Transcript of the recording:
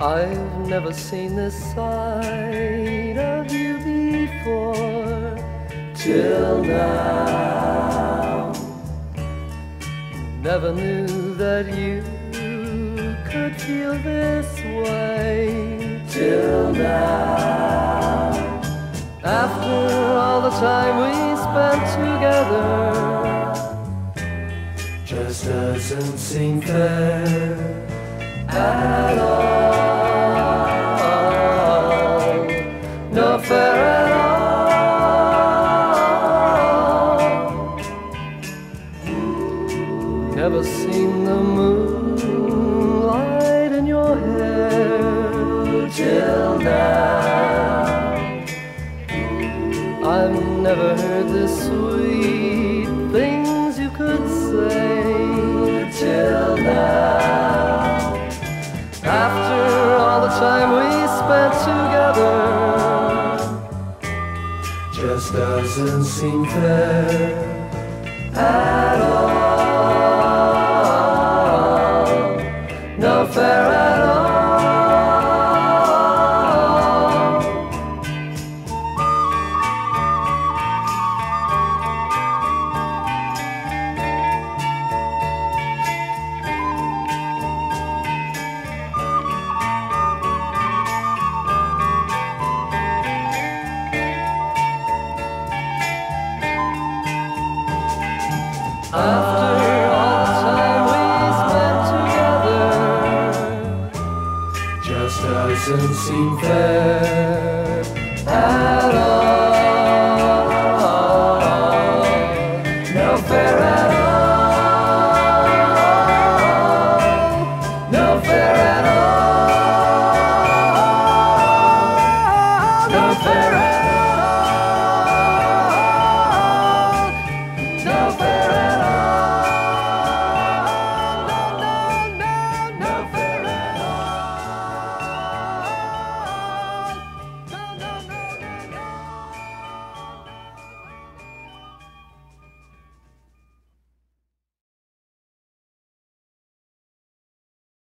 I've never seen this side of you before, till now. Never knew that you could feel this way, till now. After all the time we spent together, just doesn't seem fair at all. No fair at all. Never seen the moonlight in your hair till now. I've never heard the sweet things you could say till now. After all the time we spent together, just doesn't seem fair at all. No fair at all. After all the time we spent together, just doesn't seem fair